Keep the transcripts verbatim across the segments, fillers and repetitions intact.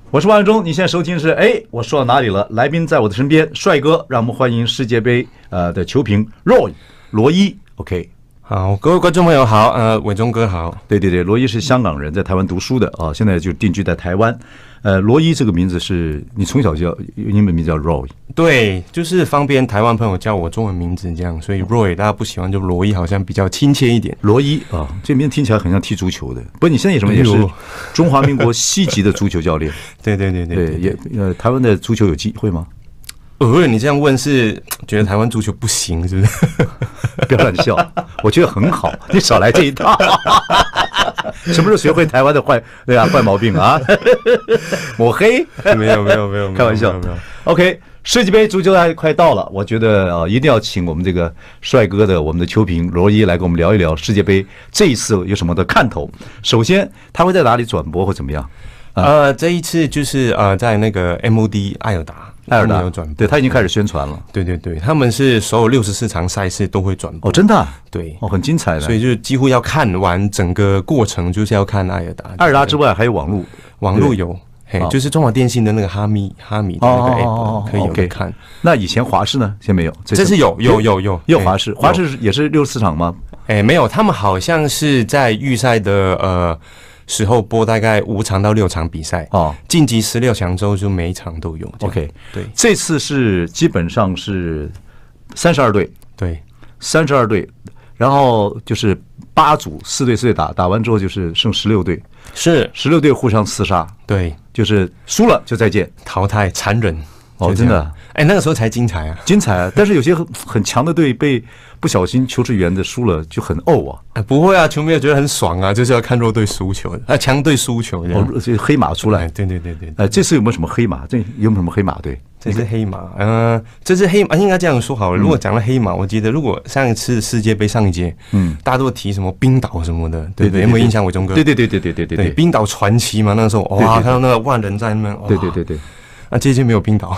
我是万忠，你现在收听是哎，我说到哪里了？来宾在我的身边，帅哥，让我们欢迎世界杯呃的球评 Roy 罗伊 ，OK。 好，各位观众朋友好，呃，伟忠哥好。 对对对，罗伊是香港人，在台湾读书的啊，现在就定居在台湾。呃，罗伊这个名字是你从小就叫，英文名叫 Roy。 对，就是方便台湾朋友叫我中文名字这样，所以 Roy 大家不喜欢就罗伊，好像比较亲切一点。 罗伊啊，这名字听起来很像踢足球的。不过你现在什么也是中华民国西级的足球教练。 对对对 对, 对, 对，也呃，台湾的足球有机会吗？ 呃，你这样问是觉得台湾足球不行是不是？ 不要乱笑，我觉得很好，你少来这一套。什么时候学会台湾的坏对啊坏毛病啊？抹黑？ 没有没有没有， 开玩笑。OK， 世界杯足球还快到了，我觉得啊，一定要请我们这个帅哥的我们的球评罗伊来跟我们聊一聊世界杯这一次有什么的看头。首先，他会在哪里转播或怎么样？ 呃，这一次就是呃，在那个 M O D 艾尔达。 艾尔达有转播， 对他已经开始宣传了。 对对对，他们是所有六十四场赛事都会转播。 哦，真的、啊？ 对， 哦，很精彩的。 所以就几乎要看完整个过程，就是要看艾尔达。 艾尔达之外还有网络， 网络有，嘿，就是中华电信的那个哈密哈密的那个 app 可以有的看。 那以前华视呢？现在没有， 这是有有有有有华视，华视也是六十四场吗？ 哎，没有，他们好像是在预赛的呃。时候播大概五场到六场比赛哦，晋级十六强之后就每一场都有。 OK， 对， 这次是基本上是三十二队， 对， 三十二队，然后就是八组，四队四队打，打完之后就是剩十六队， 是十六队互相厮杀， 对， 就是输了就再见， 淘汰，残忍哦，真的， 哎，那个时候才精彩啊， 精彩啊！但是有些很很强的队被不小心球职员的输了，就很怄啊。 哎，不会啊，球迷也觉得很爽啊，就是要看弱队输球的，啊，强队输球这样。 哦，这黑马出来， 对对对对。 哎，这次有没有什么黑马？这有没有什么黑马队？ 这是黑马，嗯、呃，这是黑马，应该这样说好了。如果讲到黑马，我记得如果上一次世界杯上一届，嗯，大家都提什么冰岛什么的，对对，有没有印象？伟忠哥？ 对对对对对对对对， 冰岛传奇嘛，那个时候哇，看到那个万人在那边， 对对对对。 那、啊、这届没有冰岛，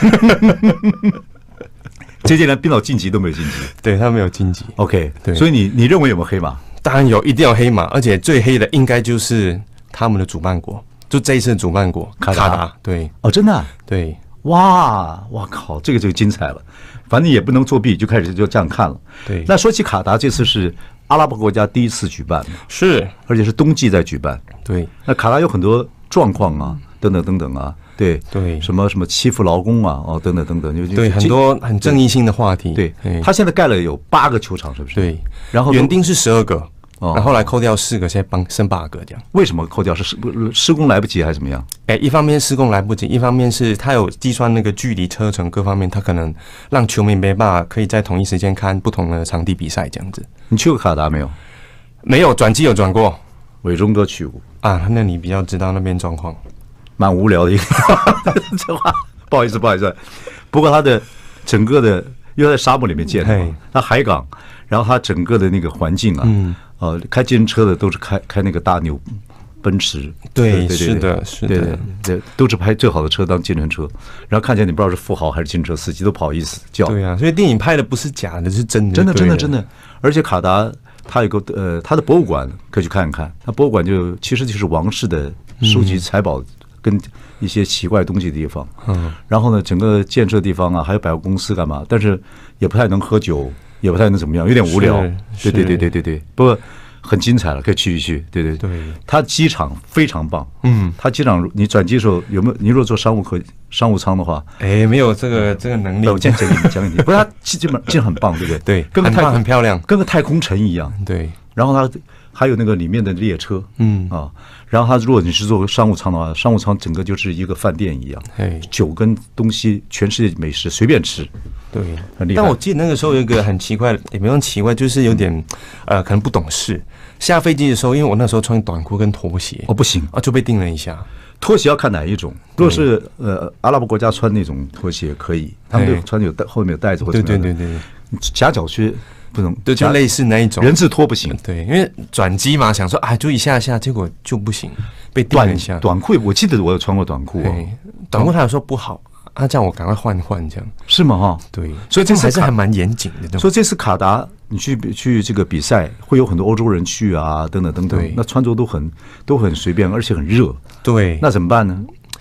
这届连冰岛晋级都没有晋级， 对他没有晋级。 OK， 对， 所以你你认为有没有黑马？ 当然有，一定要黑马，而且最黑的应该就是他们的主办国，就这一次的主办国卡达。卡达对， 哦，真的、啊， 对， 哇，哇靠，这个就精彩了。反正也不能作弊，就开始就这样看了。 对， 那说起卡达，这次是阿拉伯国家第一次举办， 是， 而且是冬季在举办。 对，那卡达有很多状况啊，等等等等啊。对对， 什么什么欺负劳工啊，哦，等等等等， 对，很多很争议性的话题。 对，他现在盖了有八个球场，是不是？ 对， 然后原定是十二个，然后后来扣掉四个，现在帮剩八个这样。 为什么扣掉？是施施工来不及还是怎么样？ 哎，一方面施工来不及，一方面是他有计算那个距离、车程各方面，他可能让球迷没办法可以在同一时间看不同的场地比赛这样子。 你去过卡达没有？ 没有，转机有转过。 伟忠哥去过啊，那你比较知道那边状况。 蛮无聊的一个这话，不好意思，不好意思。不过它的整个的，因为在沙漠里面建的，它海港，然后它整个的那个环境啊，嗯，呃，开自行车的都是开开那个大牛奔驰， 对，是的，是的， 对对，都是拍最好的车当计程车，然后看起来你不知道是富豪还是计程车司机，都不好意思叫。 对啊，所以电影拍的不是假的，是真的， 真的，真的，真的。而且卡达它有个呃，它的博物馆可以去看看，它博物馆就其实就是王室的收集财宝。跟一些奇怪东西的地方，嗯，然后呢，整个建设地方啊，还有百货公司干嘛？但是也不太能喝酒，也不太能怎么样，有点无聊。对对对对对对，不过很精彩了，可以去一去。对对对， 它机场非常棒， 嗯， 它机场你转机的时候有没有？你如果坐商务客商务舱的话， 哎，没有这个这个能力。 我讲讲给你，讲给你。不是它基本机场很棒，对不对？ 对， 跟个太很漂亮， 跟个太空城一样。 对， 然后它还有那个里面的列车，嗯啊。然后他如果你是坐商务舱的话，商务舱整个就是一个饭店一样，酒跟东西全世界美食随便吃， 对， 很厉害。 但我记得那个时候有一个很奇怪，也没有奇怪，就是有点呃可能不懂事。下飞机的时候，因为我那时候穿短裤跟拖鞋， 哦不行啊，就被盯了一下。 拖鞋要看哪一种，如果是呃阿拉伯国家穿那种拖鞋可以，他们就穿有带后面有带子或者对对对对， 夹脚靴。不能， 对，就类似那一种人字拖不行， 对，因为转机嘛，想说啊，就一下下，结果就不行，被断一下。 短裤，我记得我有穿过短裤哦， 短裤他有说不好，啊，叫我赶快换换，这样是吗？哈， 对，所以这还是还蛮严谨的。 所以这次卡达，你去去这个比赛，会有很多欧洲人去啊，等等等等，那穿着都很都很随便，而且很热， 对， 那怎么办呢？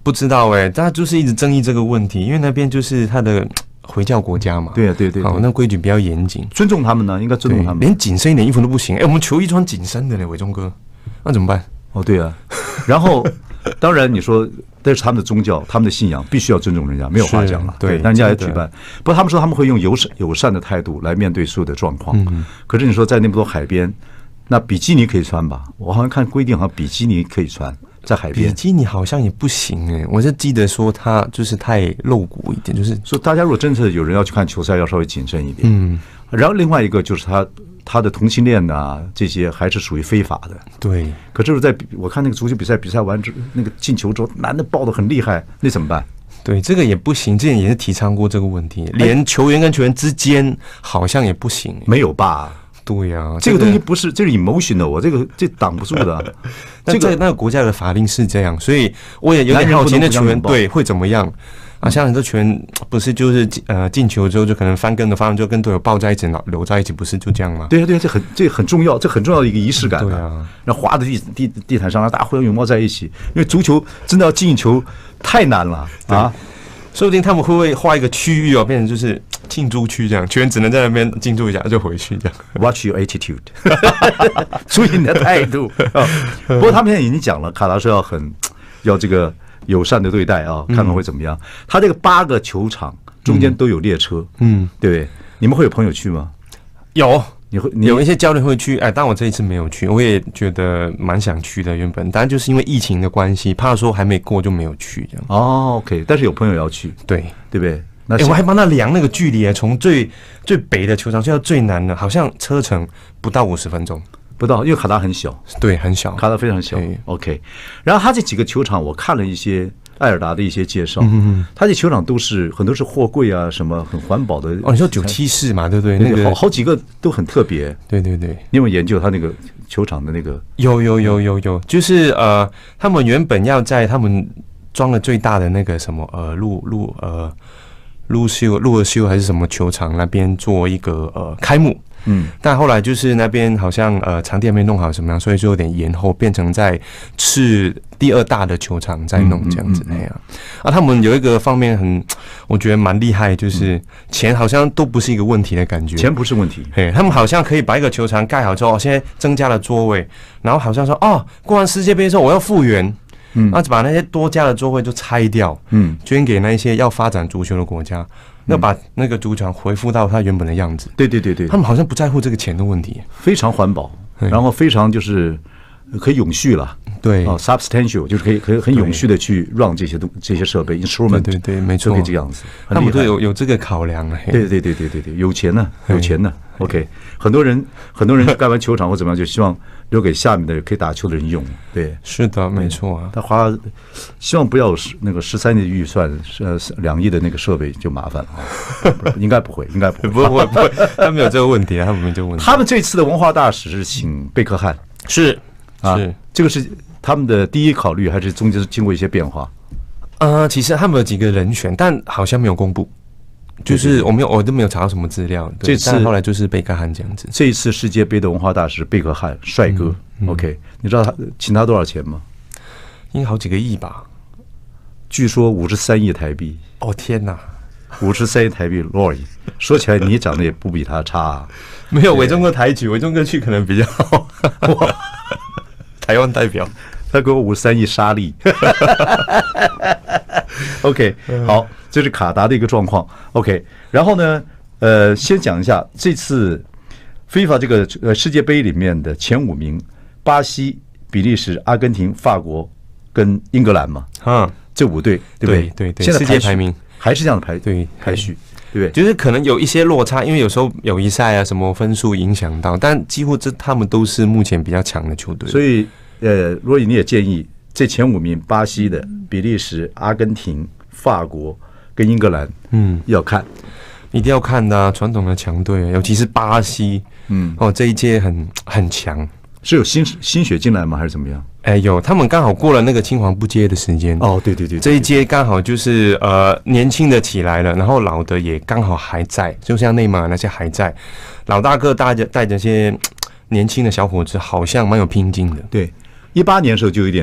不知道哎、欸，他就是一直争议这个问题，因为那边就是他的回教国家嘛。 对啊，对对， 好，那规矩比较严谨， 尊重他们呢，应该尊重他们。 连紧身一点衣服都不行。哎、欸，我们球衣穿紧身的嘞，伟忠哥，那怎么办？ 哦，对啊。然后，当然你说这是他们的宗教，他们的信仰，必须要尊重人家，没有话讲了。对，但人家也举办。不过他们说他们会用友善友善的态度来面对所有的状况。嗯。可是你说在那么多海边，那比基尼可以穿吧？我好像看规定，好像比基尼可以穿。在海边， 比基尼好像也不行哎、欸，我就记得说他就是太露骨一点，就是说大家如果真的有人要去看球赛，要稍微谨慎一点。嗯，然后另外一个就是他他的同性恋啊，这些还是属于非法的。 对， 可这是在我看那个足球比赛，比赛完之那个进球之后，男的抱得很厉害，那怎么办？ 对，这个也不行，之前也是提倡过这个问题，连球员跟球员之间好像也不行、欸， 没有吧？ 对呀、啊， 这个东西不是，这是 emotional， 我这个这挡不住的、啊。 这个那个国家的法令是这样，所以我也有点好奇，那球员对会怎么样啊？像很多球员不是就是呃进球之后就可能翻跟头，翻完之后跟队友抱在一起，留在一起，不是就这样吗？ 对啊对啊，这很这很重要，这很重要的一个仪式感、啊。 对啊， 然后滑在地地地毯上，大家互相拥抱在一起，因为足球真的要进球太难了啊。 说不定他们会不会画一个区域哦，变成就是进驻区这样，球员只能在那边进驻一下就回去这样。 Watch your attitude， 注意你的态度。不过他们现在已经讲了，卡达说要很要这个友善的对待啊，看看会怎么样。他这个八个球场中间都有列车，嗯，对不对？你们会有朋友去吗？ 有。 你会你有一些教练会去，哎，但我这一次没有去，我也觉得蛮想去的。原本，但就是因为疫情的关系，怕说还没过就没有去这样。 哦 ，OK， 但是有朋友要去， 对对不对？那、 欸、我还帮他量那个距离，从最最北的球场去到最南的，好像车程不到五十分钟， 不到，因为卡达很小， 对，很小， 卡达非常小。OK， 然后他这几个球场，我看了一些艾尔达的一些介绍，嗯，他这球场都是很多是货柜啊，什么很环保的。 哦，你说九七式嘛，对不对？ 那个好好几个都很特别。 对对对， 你有没有研究他那个球场的那个？ 有有有有有，就是呃，他们原本要在他们装了最大的那个什么呃路路呃路秀路尔秀还是什么球场那边做一个呃开幕。嗯，但后来就是那边好像呃场地还没弄好什么样，所以就有点延后，变成在次第二大的球场在弄这样子那样。啊，他们有一个方面很，我觉得蛮厉害，就是钱好像都不是一个问题的感觉。 钱不是问题， 嘿，他们好像可以把一个球场盖好之后，现在增加了座位，然后好像说哦，过完世界杯之后我要复原。嗯，那把那些多加的座位就拆掉，嗯，捐给那一些要发展足球的国家，那把那个足球场恢复到它原本的样子。 对对对对， 他们好像不在乎这个钱的问题， 非常环保，然后非常就是可以永续了。 对哦 ，substantial 就是可以可以很永续的去让这些东这些设备 instrument， 对对对，没错， 可以这样子， 他们都有有这个考量啊。 对对对对对对，有钱呢，有钱呢。OK， 很多人很多人盖完球场或怎么样，就希望留给下面的可以打球的人用。对， 是的，没错啊。 他花希望不要有那个十三亿的预算，呃，两亿的那个设备就麻烦了啊。应该不会，应该不会， 不会不会，他没有这个问题，他们没这个问题。 他们这次的文化大使是请贝克汉， 是啊，这个是他们的第一考虑，还是中间经过一些变化？ 呃，其实他们有几个人选，但好像没有公布。就是我没有，我都没有查到什么资料。这次后来就是贝克汉这样子。 这一次世界杯的文化大使贝克汉，帅哥。嗯嗯、OK， 你知道他请他多少钱吗？ 应该好几个亿吧？ 据说五十三亿台币。 哦天哪， 五十三亿台币 ，Lori， 说起来你长得也不比他差、啊。 没有，伟忠哥抬举，伟忠哥去可能比较好。哇，台湾代表， 他给我五十三亿沙粒。OK， 好。这是卡达的一个状况 ，OK。然后呢，呃，先讲一下这次 FIFA 这个呃世界杯里面的前五名：巴西、比利时、阿根廷、法国跟英格兰嘛。啊，这五队对不对？ 对对， 现在世界排名还是这样的排对排序，对不对？ 就是可能有一些落差，因为有时候友谊赛啊什么分数影响到，但几乎这他们都是目前比较强的球队。 所以，呃，若你也建议这前五名：巴西的、比利时、阿根廷、法国。跟英格兰，嗯，要看， 一定要看的、啊、传统的强队，尤其是巴西，嗯，哦，这一届很很强， 是有新新血进来吗？还是怎么样？ 哎，有，他们刚好过了那个青黄不接的时间。 哦，对对 对, 对， 这一届刚好就是呃年轻的起来了，然后老的也刚好还在，就像内马尔那些还在，老大哥带着带着些年轻的小伙子，好像蛮有拼劲的。 对，一八年的时候就有点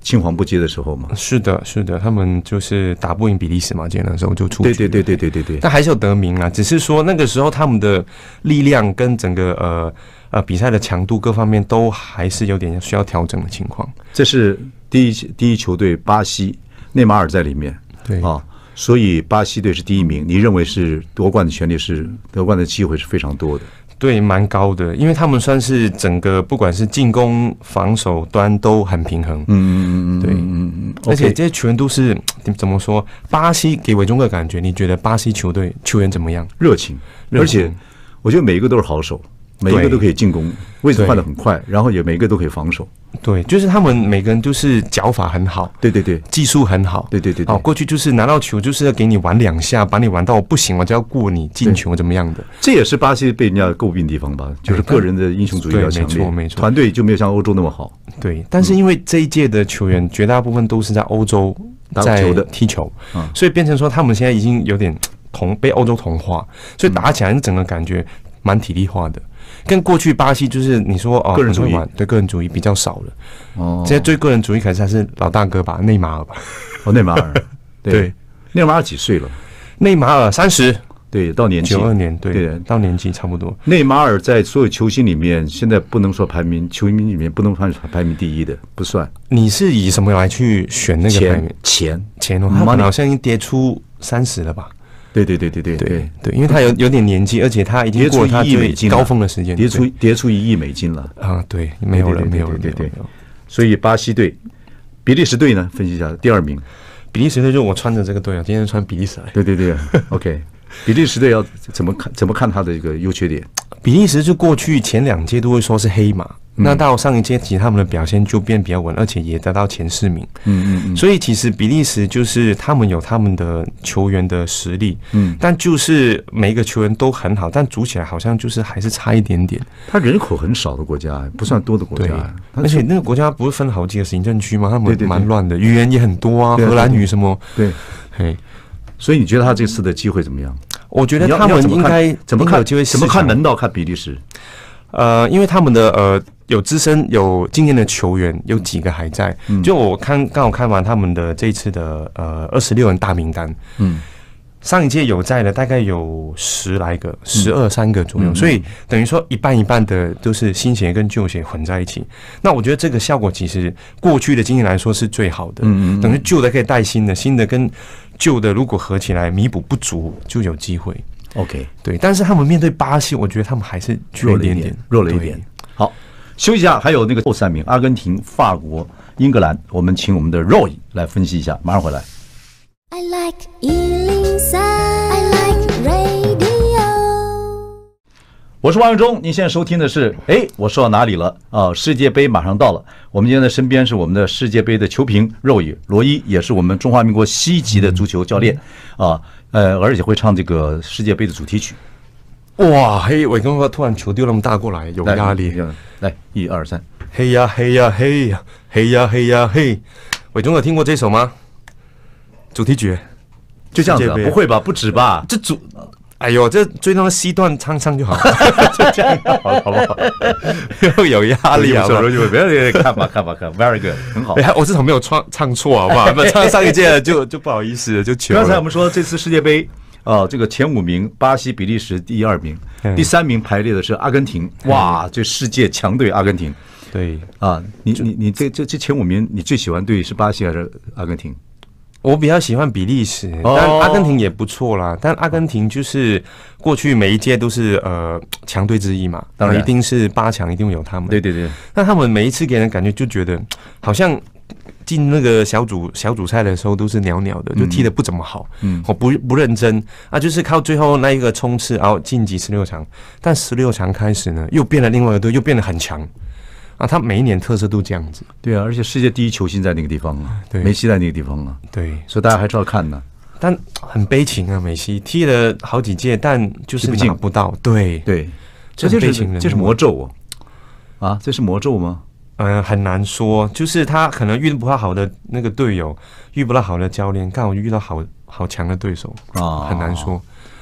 青黄不接的时候嘛。 是的，是的，他们就是打不赢比利时嘛，记得那时候就出局。 对对对对对对对。 但还是有得名啊，只是说那个时候他们的力量跟整个呃呃比赛的强度各方面都还是有点需要调整的情况。 这是第一第一球队巴西，内马尔在里面。 对啊。所以巴西队是第一名，你认为是夺冠的权利是夺冠的机会是非常多的？ 对，蛮高的，因为他们算是整个不管是进攻、防守端都很平衡。 嗯嗯嗯， 对， 嗯嗯， 而且这些球员都是怎么说？巴西给伟忠哥感觉，你觉得巴西球队球员怎么样？ 热情，而且我觉得每一个都是好手，每一个都可以进攻，位置换得很快，然后也每一个都可以防守。 对，就是他们每个人都是脚法很好， 对对对， 技术很好， 对对对。 哦，过去就是拿到球就是要给你玩两下，把你玩到不行，我就要过你进球怎么样的。 这也是巴西被人家诟病的地方吧，就是个人的英雄主义比较强烈， 没错没错， 团队就没有像欧洲那么好。 对，但是因为这一届的球员绝大部分都是在欧洲在踢球，所以变成说他们现在已经有点同被欧洲同化，所以打起来整个感觉蛮体力化的。跟过去巴西就是你说哦， 个人主义， 对个人主义比较少了。 哦， 现在最个人主义可能还是老大哥吧，内马尔吧。 哦，内马尔，对，内马尔几岁了？ 内马尔三十， 对，到年纪九二年，对， 对， 到年纪差不多。 内马尔在所有球星里面，现在不能说排名，球迷里面不能算排名第一的，不算。 你是以什么来去选那个排名？ 钱钱哦，他好像已经跌出三十了吧？ 对对对对对对对，因为他有有点年纪，而且他已经过他最高峰的时间， 跌出跌出一亿美金了啊！对，没有了，没有了，对对。 所以巴西队、比利时队呢，分析一下第二名。 比利时队就我穿着这个队啊，今天穿比利时来。 对对对 ，OK。比利时队要怎么看？怎么看他的一个优缺点？ 比利时就过去前两届都会说是黑马。那到上一届，其实他们的表现就变比较稳，而且也得到前四名。嗯嗯嗯。所以其实比利时就是他们有他们的球员的实力，嗯，但就是每一个球员都很好，但组起来好像就是还是差一点点。 他人口很少的国家，不算多的国家， 而且那个国家不是分好几个行政区吗？他们蛮乱的，语言也很多啊，荷兰语什么。 对，嘿。所以你觉得他这次的机会怎么样？ 我觉得他们应该怎么看？ 有机会怎么看门道？看比利时。 呃，因为他们的呃有资深有经验的球员有几个还在，嗯、就我看刚好看完他们的这一次的呃二十六人大名单，嗯，上一届有在的大概有十来个，十二三个左右，嗯、所以等于说一半一半的都是新血跟旧血混在一起。那我觉得这个效果其实过去的经验来说是最好的，嗯嗯，等于旧的可以带新的，新的跟旧的如果合起来弥补不足就有机会。 OK， 对，但是他们面对巴西，我觉得他们还是弱了一点，弱了一点。好，休息一下，还有那个后三名：阿根廷、法国、英格兰。我们请我们的 Roy 来分析一下，马上回来。I like 一零三 I like radio。我是王永忠，您现在收听的是，哎，我说到哪里了啊？世界杯马上到了，我们今天的身边是我们的世界杯的球评 Roy 罗伊，也是我们中华民国西级的足球教练啊。呃，而且会唱这个世界杯的主题曲。 哇，嘿，伟哥哥突然球丢那么大过来，有压力。 来，一二三， 嘿呀嘿呀嘿呀嘿呀嘿呀嘿。伟忠有听过这首吗？主题曲， 就这样子、啊？不会吧？不止吧？ 这主，哎呦，这最那个 C 段唱唱就好了，就这样好了，好不好？又有压力啊！ 不要看吧，看吧，看 ，very good， 很好。 我至少没有唱唱错，好不好？不唱上一届就就不好意思了，就糗了。 刚才我们说这次世界杯啊、呃，这个前五名，巴西、比利时第二名，第三名排列的是阿根廷。哇，这世界强队阿根廷。 对啊，你你你这这这前五名，你最喜欢队是巴西还是阿根廷？ 我比较喜欢比利时，但阿根廷也不错啦。但阿根廷就是过去每一届都是呃强队之一嘛，当然一定是八强一定有他们。 对对对。 但他们每一次给人感觉就觉得好像进那个小组小组赛的时候都是袅袅的，就踢得不怎么好，嗯，我不不认真啊，就是靠最后那一个冲刺，然后晋级十六强。但十六强开始呢，又变了另外一个队，又变得很强。啊，他每一年特色都这样子。 对啊，而且世界第一球星在那个地方啊，对，梅西在那个地方啊， 对， 所以大家还是要看呢。 但很悲情啊，梅西踢了好几届，但就是拿不到。对对，这就是这是魔咒啊！啊，这是魔咒吗？ 嗯、呃，很难说，就是他可能遇不到好的那个队友，遇不到好的教练，刚好遇到好好强的对手啊，很难说。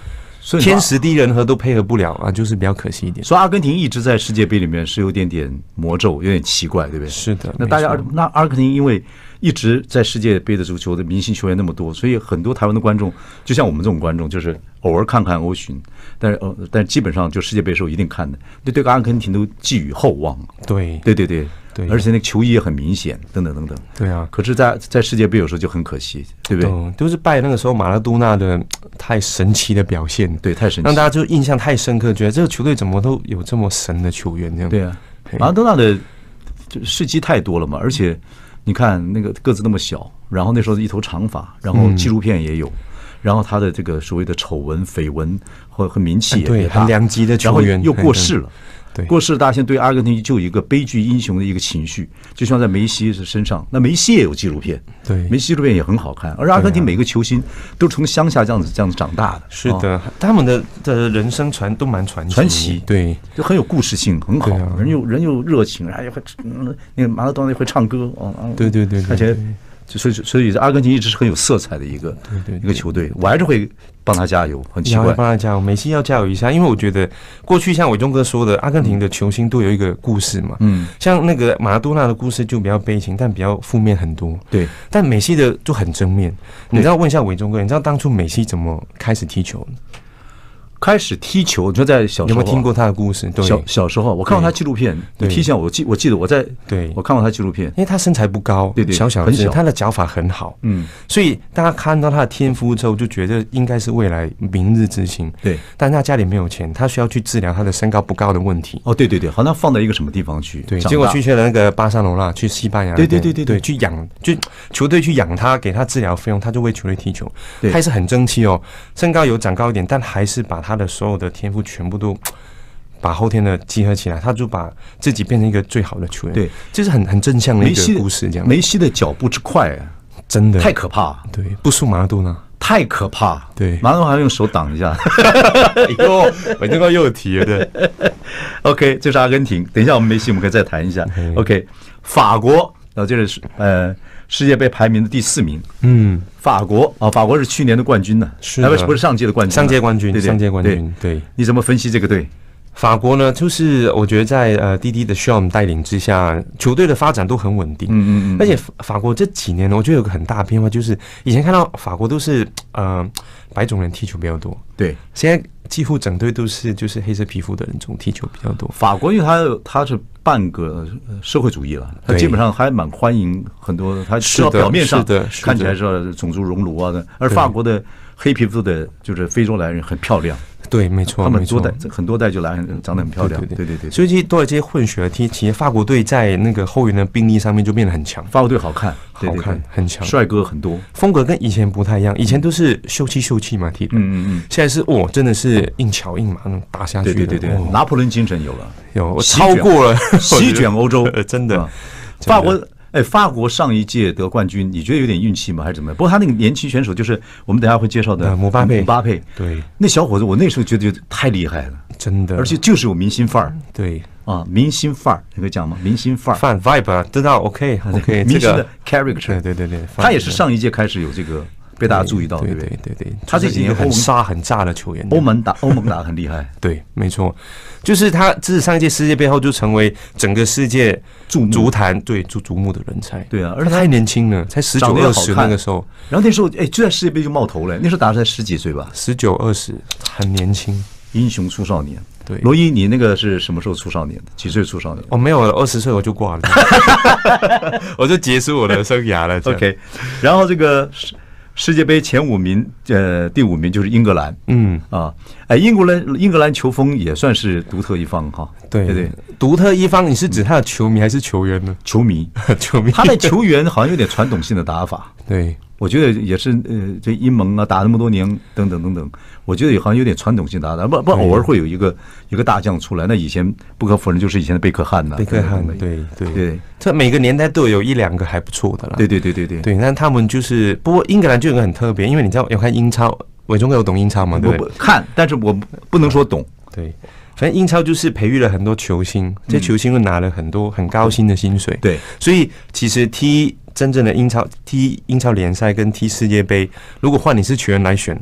天时地人和都配合不了啊，就是比较可惜一点。 所以阿根廷一直在世界杯里面是有点点魔咒，有点奇怪，对不对？ 是的。 那大家那阿根廷因为一直在世界杯的足球的明星球员那么多，所以很多台湾的观众，就像我们这种观众，就是偶尔看看欧巡，但是呃，但基本上就世界杯的时候一定看的，对对，阿根廷都寄予厚望。 对对对对。 对， 而且那个球衣也很明显，等等等等。 对啊， 可是在，在在世界杯有时候就很可惜，对不对？ 嗯，都是拜那个时候马拉多纳的太神奇的表现， 对，太神奇， 让大家就印象太深刻，觉得这个球队怎么都有这么神的球员这样。 对啊，马拉多纳的事迹太多了嘛，而且你看那个个子那么小，然后那时候一头长发，然后纪录片也有。嗯，然后他的这个所谓的丑闻、绯闻和和名气也对很两极的球员， 然后又过世了。 对， 过世，大家现在对阿根廷就有一个悲剧英雄的一个情绪，就像在梅西身上，那梅西也有纪录片， 对， 梅西纪录片也很好看。而阿根廷每个球星都是从乡下这样子这样子长大的， 是的，哦，他们的的人生传都蛮传奇， 传奇， 对， 就很有故事性，很好，啊，人又人又热情，然后又会那个马拉多纳会唱歌，哦， 对对对， 而且。所以，所以阿根廷一直是很有色彩的一个对对一个球队，我还是会帮他加油。很奇怪， 帮他加油，梅西要加油一下，因为我觉得过去像伟忠哥说的，阿根廷的球星都有一个故事嘛，嗯，像那个马拉多纳的故事就比较悲情，但比较负面很多。 对， 但梅西的就很正面。你知道问一下伟忠哥，你知道当初梅西怎么开始踢球呢？ 开始踢球，你说在小时候， 有没有听过他的故事？对， 小小时候我看过他纪录片，你踢球，我记我记得我在， 对， 我看过他纪录片， 因为他身材不高， 对对， 小小只，他的脚法很好，嗯，所以大家看到他的天赋之后，就觉得应该是未来明日之星， 对。 但他家里没有钱，他需要去治疗他的身高不高的问题。 哦，对对对，好像放在一个什么地方去， 对，结果去去了那个巴塞罗那，去西班牙， 对对对对对，去养，就球队去养他，给他治疗费用，他就为球队踢球，他也是很争气哦，身高有长高一点，但还是把他的所有的天全部都把后天的集合起来，他就把自己变成一个最好的球员。对，这是很很正向的一个故事。这样， 梅西的脚步之快啊， 真的太可怕。 对，不输马拉多纳， 太可怕。 对， 马拉多纳还用手挡一下。 哟，我这个又提了。对 ，OK， 这是阿根廷。等一下，我们梅西我们可以再谈一下。OK， 法国，然后这是呃。世界杯排名的第四名，嗯，法国啊，法国是去年的冠军呢， 是不是不是上届的冠军， 上届冠军， 对上届冠军，对， 你怎么分析这个队？ 法国呢，就是我觉得在呃滴滴的 Sean 带领之下，球队的发展都很稳定，嗯嗯嗯，而且法国这几年呢，我觉得有个很大的变化，就是以前看到法国都是呃白种人踢球比较多， 对， 现在几乎整队都是就是黑色皮肤的人种踢球比较多。 法国因为他他是半个社会主义了，他基本上还蛮欢迎很多，他至少表面上看起来是种族熔炉啊的，而法国的黑皮肤的就是非洲来人很漂亮。 对，没错， 他们多代很多代就来，长得很漂亮。对对 对, 对， 所以这些多了这些混血的踢，其实法国队在那个后援的兵力上面就变得很强。 法国队好看， 好看，对对对，很强， 帅哥很多， 风格跟以前不太一样。以前都是秀气秀气嘛踢的，嗯嗯嗯，现在是哦，真的是硬桥硬马那种打下去的。 对对对对，哦，拿破仑精神有了， 有超过了席卷欧洲， 真的， 法国。哎，法国上一届得冠军，你觉得有点运气吗？还是怎么样？不过他那个年轻选手，就是我们等一下会介绍的姆巴佩， 姆巴佩， 对， 那小伙子，我那时候觉得太厉害了， 真的， 而且就是有明星范儿， 对啊，明星范儿，你可以讲吗？明星范儿， 范 vibe 知道 ？OK OK， 明星的 character， 对对对对， 他也是上一届开始有这个被大家注意到，对不对？ 对对对， 他这几年很杀很炸的球员， 欧盟打欧盟打很厉害， 对，没错。就是他，自上一届世界杯后就成为整个世界注足坛对注瞩目的人才。 对啊， 而且他太年轻了，才十九二十那个时候。 然后那时候，哎，就在世界杯就冒头了。那时候打才十几岁吧， 十九二十，很年轻， 英雄出少年。 对， 罗伊，你那个是什么时候出少年的？几岁出少年？ 我没有了，二十岁我就挂了，我就结束我的生涯了。 OK， 然后这个。世界杯前五名，呃，第五名就是英格兰，嗯啊，哎，英格兰英格兰球风也算是独特一方哈， 对对对， 独特一方，你是指他的球迷还是球员呢？ 球迷， 球迷， 他的球员好像有点传统性的打法， 对， 我觉得也是，呃，这英盟啊，打那么多年，等等等等，我觉得也好像有点传统性打法，不不，偶尔会有一个一个大将出来，那以前不可否认就是以前的贝克汉呐， 贝克汉，对对对， 这每个年代都有一两个还不错的啦， 对对对对对对，但他们就是，不过英格兰就有个很特别，因为你知道有看英超，伟忠哥有懂英超吗？对不对？ 看，但是我不能说懂， 对。反正英超就是培育了很多球星，这球星又拿了很多很高薪的薪水， 对， 所以其实踢真正的英超、踢英超联赛跟踢世界杯，如果换你是球员来选，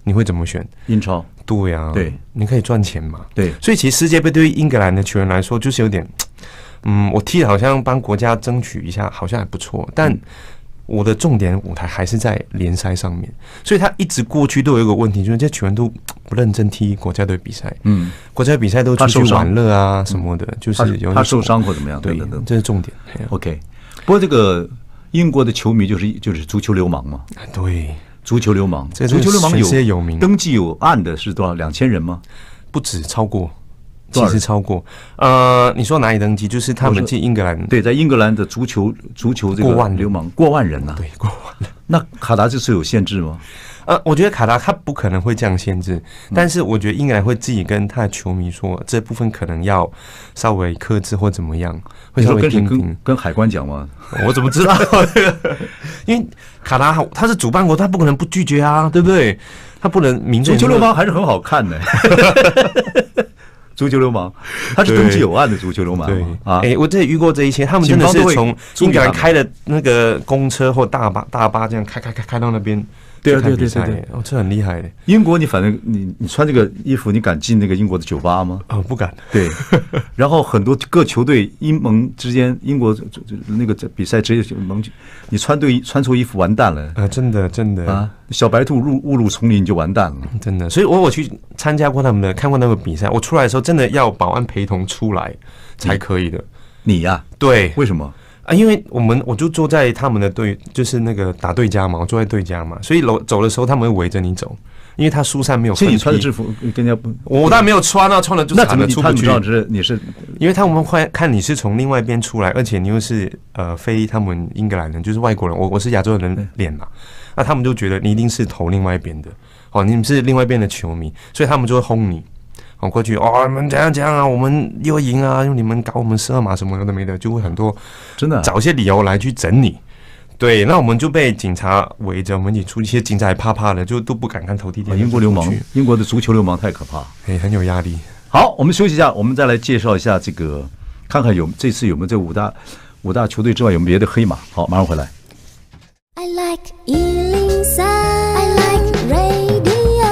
你会怎么选？ 英超。 对呀、啊， 对， 你可以赚钱嘛。 对， 所以其实世界杯对于英格兰的球员来说，就是有点，嗯，我踢好像帮国家争取一下，好像还不错，但我的重点舞台还是在联赛上面，所以他一直过去都有一个问题，就是这球员都不认真踢国家队比赛，嗯，国家队比赛都出去玩乐啊什么的，就是有他受伤或怎么样， 对， 等等， 这是重点。 OK， 不过这个英国的球迷就是就是足球流氓嘛， 对。 足球流氓， 这足球流氓有有名， 登记有案的是多少？两千人吗？ 不止，超过，其实超过。呃，你说哪里登记？就是他们进英格兰， 对，在英格兰的足球足球这个过万流氓过万人呐、啊， 对，过万人。 那卡达这次有限制吗？ 呃，我觉得卡达他不可能会这样限制，但是我觉得英格兰会自己跟他的球迷说，这部分可能要稍微克制或怎么样，会稍微听听。 跟跟海关讲吗？ 我怎么知道？因为卡达他是主办国，他不可能不拒绝啊，对不对？他不能明着。 足球流氓还是很好看的。足球流氓，他是登记有案的足球流氓。 对啊， 哎、欸，我这里遇过这一些，他们真的是从英格兰开的那个公车或大巴大巴这样开开开开到那边。 对啊，对对对对， 哦，这很厉害的。 英国，你反正你你穿这个衣服，你敢进那个英国的酒吧吗？ 哦，不敢。 对，然后很多各球队英盟之间，英国那个比赛职业盟，你穿对穿错衣服完蛋了啊！真的真的啊！小白兔入误入丛林就完蛋了， 真的。所以我我去参加过他们的，看过那个比赛，我出来的时候真的要保安陪同出来才可以的。 你呀、啊？ 对， 为什么？ 啊，因为我们我就坐在他们的队，就是那个打对家嘛，我坐在对家嘛，所以走的时候他们会围着你走，因为他疏散没有分批。 所以你穿的制服跟人家不， 我当然没有穿啊，穿了就惨了出不去。 那怎么你是？ 因为他们会看你是从另外一边出来，而且你又是呃非他们英格兰人，就是外国人，我我是亚洲人脸嘛，那他们就觉得你一定是投另外一边的，哦，你们是另外一边的球迷，所以他们就会轰你。我过去哦，你们怎样怎样啊？我们又赢啊！因为你们搞我们十二码什么的都没的，就会很多真的找一些理由来去整你。对，那我们就被警察围着，我们一起出一些警察还怕怕的，就都不敢看投递点。 英国流氓，英国的足球流氓太可怕， 哎，很有压力。 好，我们休息一下，我们再来介绍一下这个，看看有这次有没有这五大五大球队之外有没有别的黑马。好，马上回来。I like 一零三 I like radio。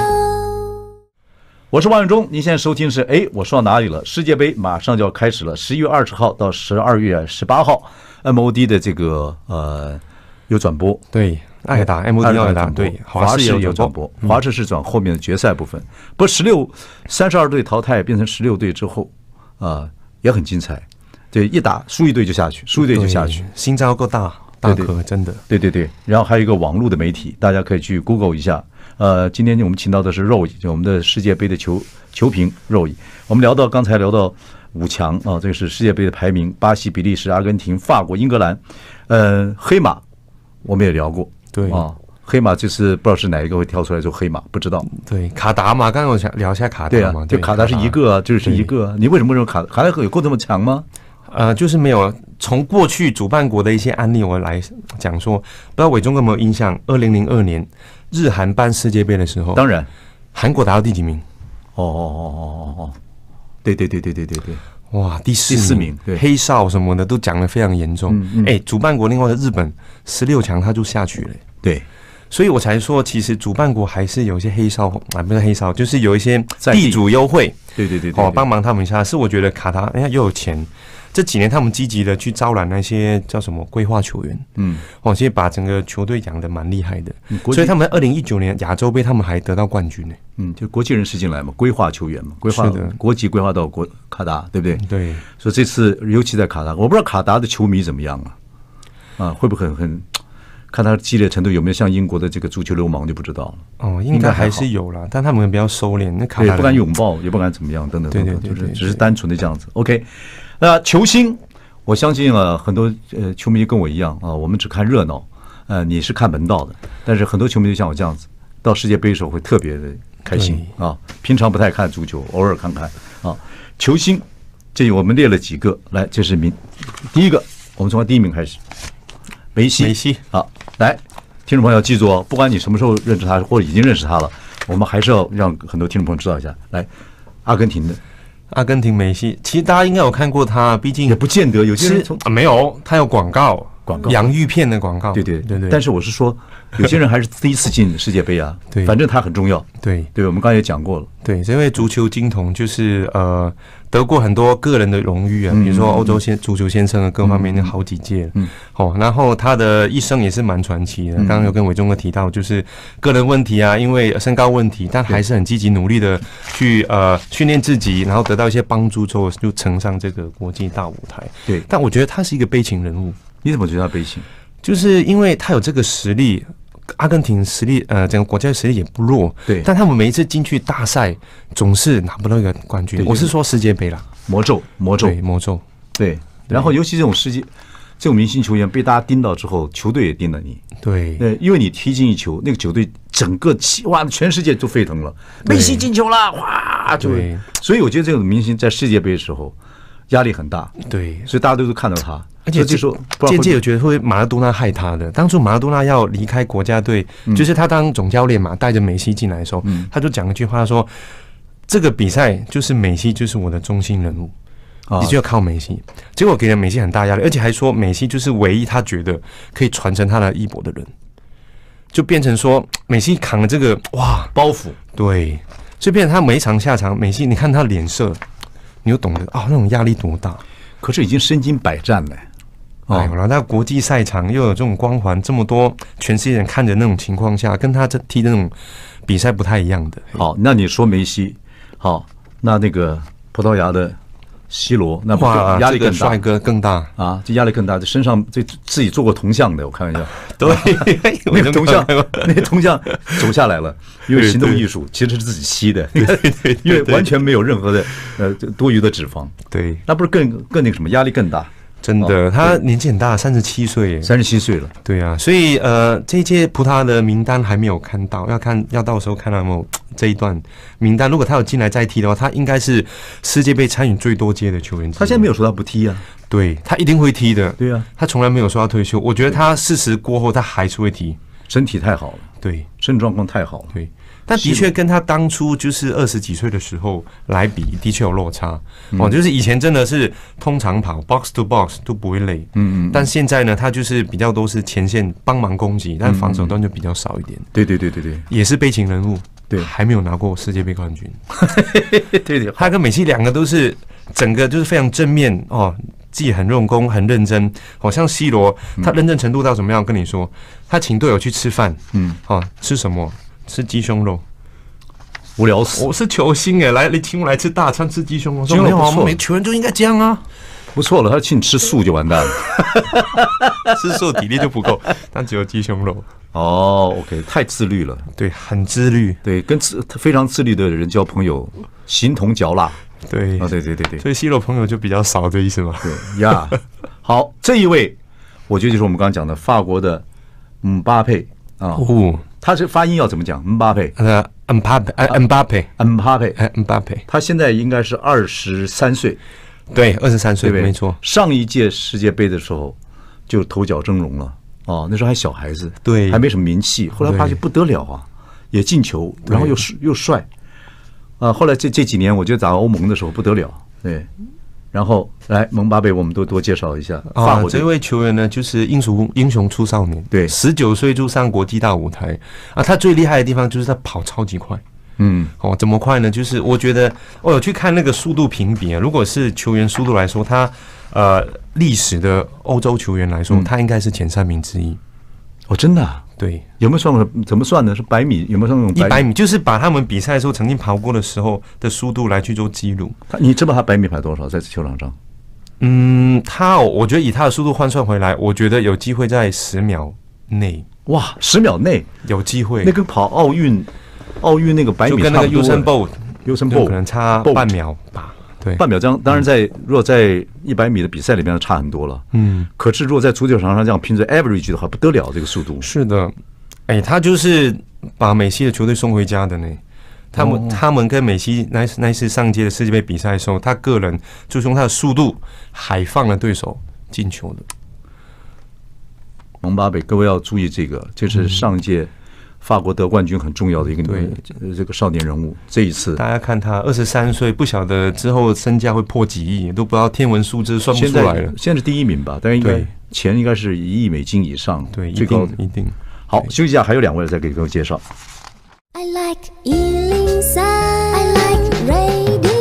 我是王永忠，您现在收听是哎，我说到哪里了？世界杯马上就要开始了，十一月二十号到十二月十八号 ，M O D 的这个呃有转播， 对，爱打 M O D 爱打，对， 华视也有转播，华视是转后面的决赛部分。不过十六三十二队淘汰变成十六队之后啊、呃，也很精彩。对，一打输一队就下去，输一队就下去， 心脏够大，大颗，真的。 对对对，然后还有一个网络的媒体，大家可以去 Google 一下。呃，今天我们请到的是肉乙，就我们的世界杯的球球评肉乙。我们聊到刚才聊到五强啊，这个是世界杯的排名，巴西、比利时、阿根廷、法国、英格兰。呃，黑马我们也聊过， 对啊，黑马这次不知道是哪一个会跳出来做黑马，不知道。 对，卡达嘛，刚刚我想聊一下卡达嘛， 对啊，就卡达是一个啊，就是一个、啊。你为什么认为卡卡达有够这么强吗？ 呃，就是没有从过去主办国的一些案例我来讲说，不知道伟忠有没有印象？二零零二年日韩办世界杯的时候， 当然， 韩国达到第几名？ 哦哦哦哦哦哦，对对对对对对对， 哇，第四第四名，对， 黑哨什么的都讲得非常严重。哎、嗯嗯欸，主办国另外的日本十六强他就下去了， 对。 所以我才说，其实主办国还是有一些黑哨啊，不是黑哨，就是有一些地主优惠， 对对 对, 對， 哦，帮忙他们一下。是我觉得卡达哎呀又有钱，这几年他们积极的去招揽那些叫什么规划球员，嗯，哦，其实把整个球队养得蛮厉害的，嗯、所以他们二零一九年亚洲杯他们还得到冠军呢。 嗯，就国际人士进来嘛，规划球员嘛，规划国籍规划到国卡达，对不对？ 对， 所以这次尤其在卡达，我不知道卡达的球迷怎么样啊，啊，会不会很很？看他激烈程度有没有像英国的这个足球流氓就不知道了。 哦，应该还是有啦，但他们比较收敛，那卡达也不敢拥抱，也不敢怎么样，等等等等， 对对对对对， 就是只是单纯的这样子。OK， 那球星，我相信啊，很多呃球迷跟我一样啊，我们只看热闹，呃，你是看门道的，但是很多球迷就像我这样子，到世界杯的时候会特别的开心啊，平常不太看足球，偶尔看看啊。球星，这我们列了几个，来，这是名第一个，我们从第一名开始。梅西， 梅西， 好，来，听众朋友记住哦，不管你什么时候认识他，或者已经认识他了，我们还是要让很多听众朋友知道一下。来，阿根廷的， 阿根廷梅西，其实大家应该有看过他，毕竟也不见得有些人从啊没有，他有广告， 广广告， 洋芋片的广告， 对对对对。 但是我是说，有些人还是第一次进世界杯啊， 对， 反正它很重要， 对对，我们刚才也讲过了， 对，这位足球金童就是呃得过很多个人的荣誉啊，比如说欧洲先足球先生啊，各方面的好几届，嗯，哦，然后他的一生也是蛮传奇的。刚刚有跟伟忠哥提到，就是个人问题啊，因为身高问题，但还是很积极努力的去呃训练自己，然后得到一些帮助之后，就乘上这个国际大舞台。 对， 但我觉得他是一个悲情人物。 你怎么觉得他悲情？ 就是因为他有这个实力。阿根廷实力，呃，整个国家的实力也不弱， 对， 但他们每一次进去大赛，总是拿不到一个冠军。我是说世界杯啦， 魔咒，魔咒， 对，魔咒， 对。然后尤其这种世界，这种明星球员被大家盯到之后，球队也盯了你， 对， 对，因为你踢进一球，那个球队整个哇，全世界都沸腾了，梅西进球了，哇，就，所以我觉得这种明星在世界杯的时候压力很大， 对， 所以大家都都看到他。 而且这时候渐渐有觉得会马拉多纳害他的。当初马拉多纳要离开国家队，嗯、就是他当总教练嘛，带着梅西进来的时候，嗯、他就讲一句话，他说：“这个比赛就是梅西就是我的中心人物，啊、你就要靠梅西。”结果给了梅西很大压力，而且还说梅西就是唯一他觉得可以传承他的衣钵的人，就变成说梅西扛了这个哇包袱，对， 所以变成他每一场下场，梅西你看他脸色，你就懂得啊、哦、那种压力多大。 可是已经身经百战了。 哎，然后在国际赛场又有这种光环，这么多全世界人看着那种情况下，跟他这踢的那种比赛不太一样的。 好，那你说梅西，好，那那个葡萄牙的 C 罗，那哇， 压力更大， 帅哥更大啊，这压力更大，这身上这自己做过铜像的，我开玩笑， 对， 那个铜像，那个铜像走下来了，因为行动艺术其实是自己吸的，因为完全没有任何的呃多余的脂肪， 对， 那不是更更那个什么压力更大。 真的，他年纪很大，三十七岁， 三十七岁了。 对啊，所以呃，这一届葡萄牙的名单还没有看到，要看要到时候看到有没有这一段名单。如果他有进来再踢的话，他应该是世界杯参与最多届的球员。 他现在没有说他不踢啊， 对他一定会踢的。 对啊， 他从来没有说要退休。我觉得他四十过后，他还是会踢， 身体太好了， 对， 身体状况太好了， 对。但的确跟他当初就是二十几岁的时候来比，的确有落差。哦，就是以前真的是通常跑 box to box 都不会累，嗯嗯。但现在呢，他就是比较都是前线帮忙攻击，但防守端就比较少一点。 对对对对对， 也是悲情人物， 对， 还没有拿过世界杯冠军。 对对， 他跟梅西两个都是整个就是非常正面哦，自己很用功很认真。好像 C 罗，他认真程度到怎么样？跟你说，他请队友去吃饭，嗯，哦，吃什么？吃鸡胸肉， 无聊死！ 我是球星哎，来，你请我来吃大餐，吃鸡胸肉。 鸡胸肉不错， 每球员就应该这样啊。 不错了，他请你吃素就完蛋了， 吃素体力就不够，但只有鸡胸肉。 哦 ，OK， 太自律了， 对，很自律， 对，跟自非常自律的人交朋友，形同嚼蜡。 对， 啊，对对对对， 所以 C 罗朋友就比较少的意思嘛。 对呀，好，这一位，我觉得就是我们刚刚讲的法国的姆巴佩啊。哦。他这发音要怎么讲？姆巴佩， 呃，姆巴佩，呃，姆巴佩， 姆巴佩， 哎，姆巴佩。 他现在应该是二十三岁， 对，二十三岁，没错。 上一届世界杯的时候就头角峥嵘了，哦，那时候还小孩子， 对， 还没什么名气。后来发现不得了啊，也进球，然后又又帅，啊，后来这这几年我觉得打欧盟的时候不得了，对。然后来蒙巴贝，我们都多介绍一下。 啊，这位球员呢，就是英雄英雄出少年， 对， 十九岁就上国际大舞台啊。他最厉害的地方就是他跑超级快，嗯，哦，怎么快呢？就是我觉得我有去看那个速度评比啊，如果是球员速度来说，他呃历史的欧洲球员来说，嗯、他应该是前三名之一。 哦，真的、啊？ 对， 有没有算过？怎么算呢？是百米？有没有算那种一百米？就是把他们比赛的时候曾经跑过的时候的速度来去做记录。 他，你知道他百米跑多少在球场上？ 嗯，他、哦，我觉得以他的速度换算回来，我觉得有机会在十秒内。 哇，十秒内有机会？ 那跟跑奥运，奥运那个百米就跟那个 Usain Bolt，Usain Bolt 可能差半秒吧。对， 半秒这样，当然在如果在一百米的比赛里面差很多了。嗯，可是如果在足球场上这样拼着 average 的话，不得了，这个速度。 是的，哎、欸，他就是把梅西的球队送回家的呢。他们、哦、他们跟梅西那那一次上届的世界杯比赛的时候，他个人就是用他的速度海放了对手进球的。 蒙巴贝，各位要注意这个，就是上届法国得冠军很重要的一个对这个少年人物。这一次大家看他二十三岁，不晓得之后身价会破几亿，都不知道天文数字算不出来了。 现在是第一名吧？但应该钱应该是一亿美金以上， 对， 最高一定。 好，休息一下，还有两位再给各位介绍。I like 一零三 I like radio。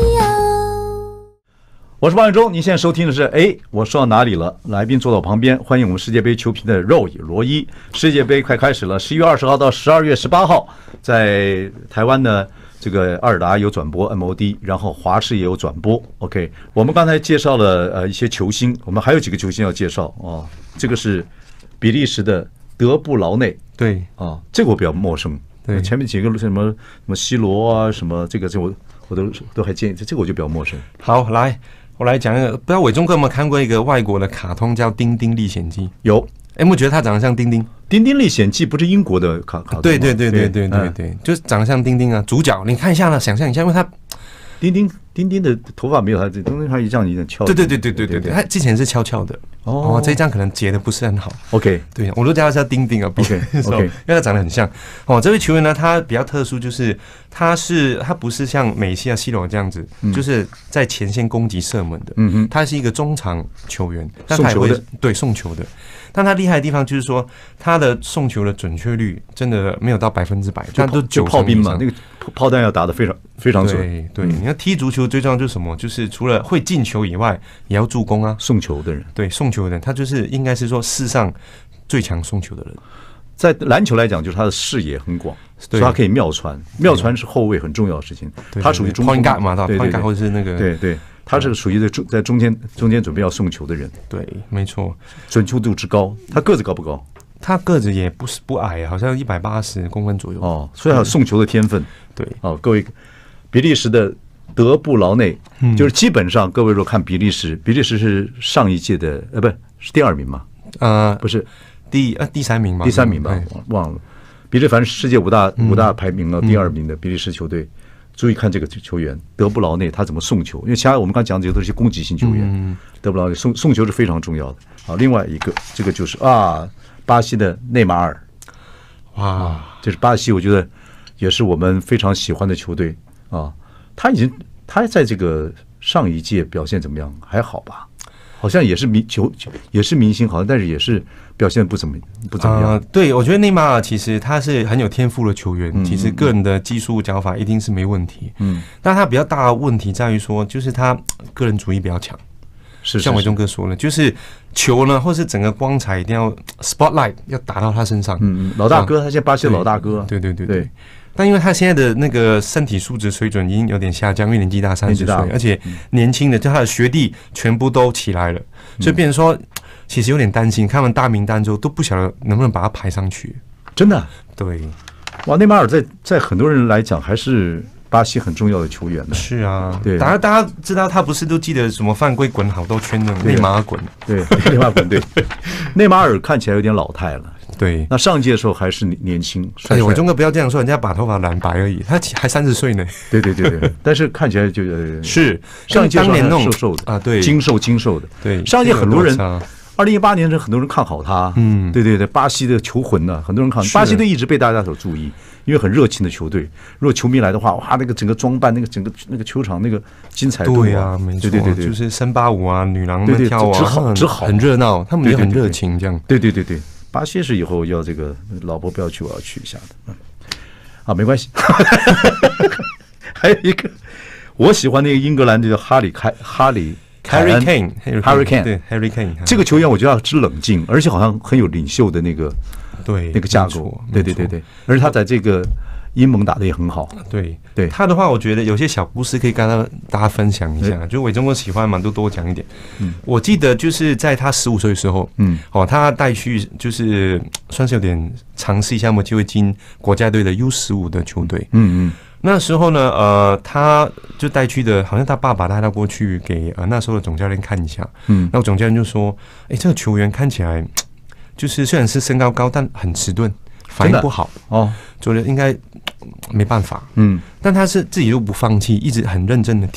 我是王永忠，您现在收听的是哎，我说到哪里了？来宾坐到我旁边，欢迎我们世界杯球评的肉野罗伊。世界杯快开始了，十一月二十号到十二月十八号，在台湾呢，这个阿尔达有转播 M O D， 然后华视也有转播。OK， 我们刚才介绍了呃一些球星，我们还有几个球星要介绍哦。这个是比利时的德布劳内， 对啊，这个我比较陌生。对，前面几个什么什么 C 罗啊，什么这个这我我都都还建议，这个我就比较陌生。 好，来。我来讲一个，不知道伟忠哥有没有看过一个外国的卡通叫《丁丁历险记》？ 有， 哎，我觉得他长得像丁丁。《 丁丁历险记》不是英国的卡卡通吗？ 对对对对对对对，就是长得像丁丁啊。主角你看一下呢，想象一下，因为他丁丁丁丁的头发没有他这，丁丁他一样有点翘。 对对对对对对对，他之前是翘翘的。哦，这一张可能截的不是很好。 OK， 对，我都叫他叫丁丁啊。 OK OK， 因为他长得很像。哦，这位球员呢，他比较特殊，就是他是他不是像美西啊、C 罗这样子，嗯、就是在前线攻击射门的。嗯哼，他是一个中场球员， 送球的， 对，送球的。但他厉害的地方就是说，他的送球的准确率真的没有到百分之百，但都就炮兵嘛，那个炮弹要打得非常非常准。 对对，你看踢足球最重要就是什么？就是除了会进球以外，也要助攻啊。 送球的人， 对，送球的人，他就是应该是说世上最强送球的人。 在篮球来讲，就是他的视野很广，所以他可以妙传。妙传是后卫很重要的事情，他属于中锋嘛，对对对，或者是那个对对。他是属于在中在中间中间准备要送球的人， 对，没错， 准确度之高。他个子高不高？ 他个子也不是不矮，好像一百八十公分左右哦，所以他有送球的天分。 对， 哦，各位，比利时的德布劳内，嗯、就是基本上各位如果看比利时，比利时是上一届的呃，不是是第二名嘛？ 呃， 不是第呃第三名嘛？ 第三名吧，忘了。比利反正世界五大五大排名了，第二名的比利时球队。注意看这个球员德布劳内他怎么送球，因为其他我们刚讲的这些都是些攻击性球员，嗯、德布劳内送送球是非常重要的。好，另外一个这个就是啊，巴西的内马尔， 哇， 这是巴西，我觉得也是我们非常喜欢的球队啊。他已经他在这个上一届表现怎么样？还好吧？好像也是明球也是明星，好像但是也是表现不怎么不怎么样。 呃、对，我觉得内马尔其实他是很有天赋的球员，嗯、其实个人的技术脚法一定是没问题。嗯，但他比较大的问题在于说，就是他个人主义比较强。 是像伟忠哥说了，就是球呢，或是整个光彩一定要 spotlight 要打到他身上。 嗯嗯，老大哥，他现在巴西的老大哥。 对对对 对, 对。但因为他现在的那个身体素质水准已经有点下降，因为年纪大，三十岁，而且年轻的就他的学弟全部都起来了，所以变成说，其实有点担心，看完大名单之后都不晓得能不能把他排上去。 真的？ 对。 哇，内马尔在在很多人来讲还是巴西很重要的球员呢。 是啊，对，大家大家知道他不是都记得什么犯规滚好多圈的内马尔滚， 对，内马尔滚，对，内马尔看起来有点老态了。 对， 那上届的时候还是年轻， 哎呦，伟忠哥不要这样说，人家把头发染白而已，他还三十岁呢。 对对对对，但是看起来就呃是上一届当年那种瘦瘦的啊，对， 精瘦精瘦的。 对， 上一届很多人，二零一八年的时候很多人看好他。嗯，对对对，巴西的球魂呢，很多人看巴西队一直被大家所注意，因为很热情的球队。如果球迷来的话，哇，那个整个装扮，那个整个那个球场那个精彩度啊，没错，对对对，就是森巴舞啊，女郎们跳啊， 只好只好很热闹，他们也很热情，这样。 对对对对。巴西是以后要这个老婆不要去，我要去一下的。嗯，啊，没关系。还有一个，我喜欢那个英格兰的叫哈里开哈里 Harry Kane，Harry Kane， 对 Harry Kane， 这个球员我觉得要之冷静，而且好像很有领袖的那个对那个架构，对对对对，而且他在这个英盟打得也很好。 对对，他的话，我觉得有些小故事可以跟他大家分享一下。就伟忠哥喜欢嘛，都多讲一点。嗯，我记得就是在他十五岁的时候，嗯，哦，他带去就是算是有点尝试一下，有没有机会进国家队的 U 十五的球队。嗯嗯，那时候呢，呃，他就带去的，好像他爸爸带他过去给呃那时候的总教练看一下。嗯，那总教练就说：“哎，这个球员看起来就是虽然是身高高，但很迟钝。”反应不好哦，觉得应该没办法，嗯，但他是自己又不放弃，一直很认真的踢，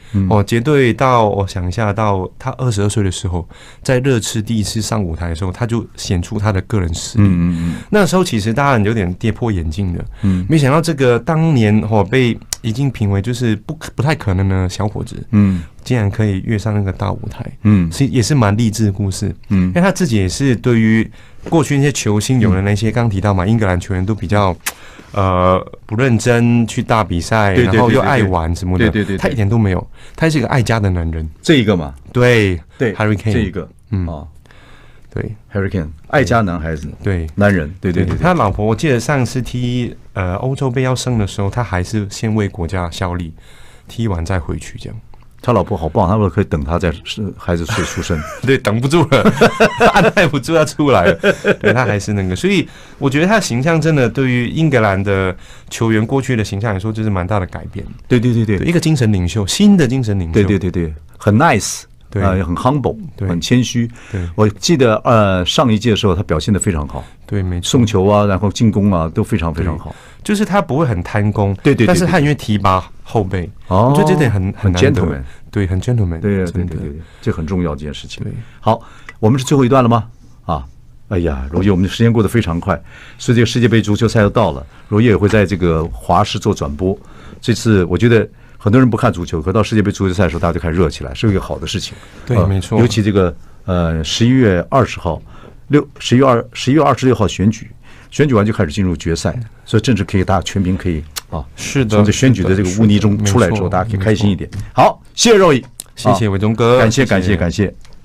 嗯、哦，结队到我想一下，到他二十二岁的时候，在热刺第一次上舞台的时候，他就显出他的个人实力。嗯嗯嗯，那时候其实大家有点跌破眼镜的，嗯，没想到这个当年哦被已经评为就是不不太可能的小伙子，嗯，竟然可以跃上那个大舞台，嗯，是也是蛮励志的故事，嗯，因为他自己也是对于过去那些球星有的那些，刚、嗯、提到嘛，英格兰球员都比较。呃，不认真去打比赛，然后又爱玩什么的，对对对，他一点都没有，他是一个爱家的男人。 这一个嘛， 对对 ，Harry Kane 这一个，嗯哦，对 ，Harry Kane 爱家男孩子， 对， 男人，对对 对, 對， 他老婆，我记得上次踢呃欧洲杯要胜的时候，他还是先为国家效力，踢完再回去这样。 他老婆好棒，他们可以等他在孩子睡出生， 对，等不住了，按耐不住要出来了，对他还是那个，所以我觉得他的形象真的对于英格兰的球员过去的形象来说，就是蛮大的改变。 对对对 对, 對，一个精神领袖，新的精神领袖， 对对对对，很 nice， 对，呃、很 humble， 很谦虚。对，我记得呃上一届的时候他表现得非常好， 对，没错， 送球啊，然后进攻啊都非常非常好。 就是他不会很贪功， 对 对, 對, 對， 但是他因为提拔后辈，哦，我觉得这点很很 gentleman， 对，很 gentleman， 对对对对对，这很重要这件事情。好，我们是最后一段了吗？啊，哎呀，罗烨，我们的时间过得非常快，所以这个世界杯足球赛又到了，罗烨也会在这个华视做转播。这次我觉得很多人不看足球，可到世界杯足球赛的时候，大家就开始热起来，是一个好的事情。 对，没错。 尤其这个呃十一月二十号，六十一月二十一月二十六号选举。选举完就开始进入决赛，所以政治可以大家全民可以啊， 是的， 从这选举的这个污泥中出来之后，大家可以开心一点。好，谢谢肉姨， 谢谢伟忠哥， 感谢感谢感谢。